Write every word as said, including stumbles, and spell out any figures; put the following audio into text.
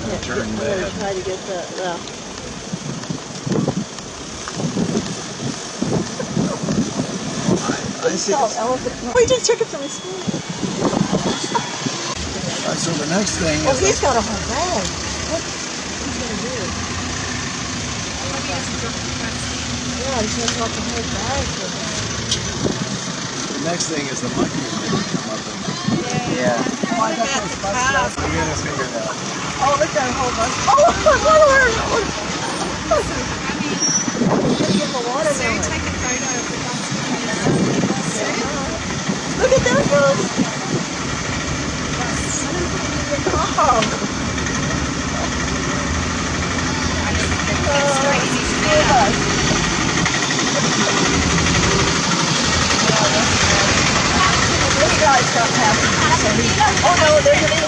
turn I'm bad. gonna try to get the, the I see. called elephant. We just took it from school. Right, so the next thing Oh, is he's the, got a whole bag. What he's gonna do? Yeah, he's gonna drop the whole bag for him. the next thing is the monkey come up and Yeah. Oh, I got those buses. we gotta figure it out. Oh, look at a whole bunch. Oh, look, look, look. Just give the watermelon. Take a photo of the bus. Look at that, girls. Oh. This guy's got half. Oh no, there's an